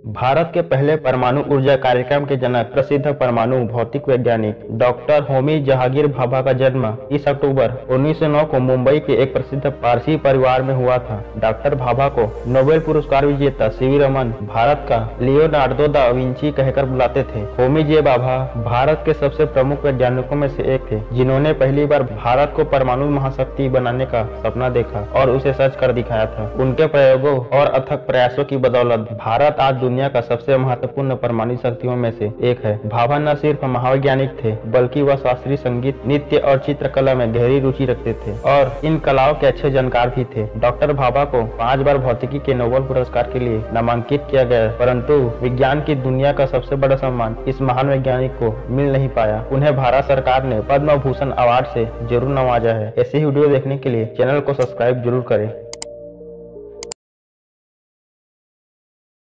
भारत के पहले परमाणु ऊर्जा कार्यक्रम के जनक प्रसिद्ध परमाणु भौतिक वैज्ञानिक डॉक्टर होमी जहांगीर भाभा का जन्म 30 अक्टूबर 1909 को मुंबई के एक प्रसिद्ध पारसी परिवार में हुआ था। डॉक्टर भाभा को नोबेल पुरस्कार विजेता सीवी रमन भारत का लियोनार्दो दा विंची कहकर बुलाते थे। होमी जे भाभा भारत के सबसे प्रमुख वैज्ञानिकों में से एक थे, जिन्होंने पहली बार भारत को परमाणु महाशक्ति बनाने का सपना देखा और उसे सच कर दिखाया था। उनके प्रयोगों और अथक प्रयासों की बदौलत भारत आज दुनिया का सबसे महत्वपूर्ण परमाणु शक्तियों में से एक है। भाभा न सिर्फ महावैज्ञानिक थे, बल्कि वह शास्त्रीय संगीत, नृत्य और चित्रकला में गहरी रुचि रखते थे और इन कलाओं के अच्छे जानकार भी थे। डॉक्टर भाभा को 5 बार भौतिकी के नोबेल पुरस्कार के लिए नामांकित किया गया, परंतु विज्ञान की दुनिया का सबसे बड़ा सम्मान इस महान वैज्ञानिक को मिल नहीं पाया। उन्हें भारत सरकार ने पद्म भूषण अवार्ड से जरूर नवाजा है। ऐसे ही वीडियो देखने के लिए चैनल को सब्सक्राइब जरूर करें।